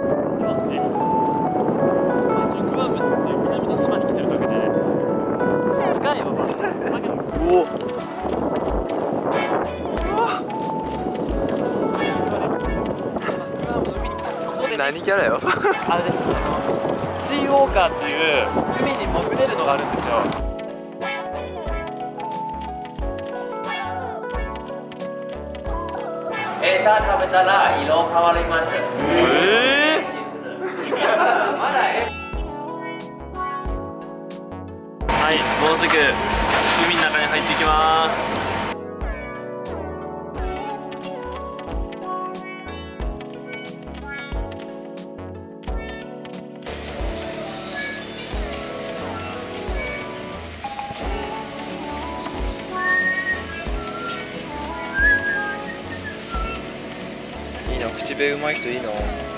今日ですね、一応グアムっていう南の島に来てるだけで近いわ場所だけど、 おお。何キャラよ。 あれです、シーウォーカーっていう海に潜れるのがあるんですよ。 餌食べたら色変わります。 はい、もうすぐ海の中に入っていきます。 いいな、口笛うまい人いいな。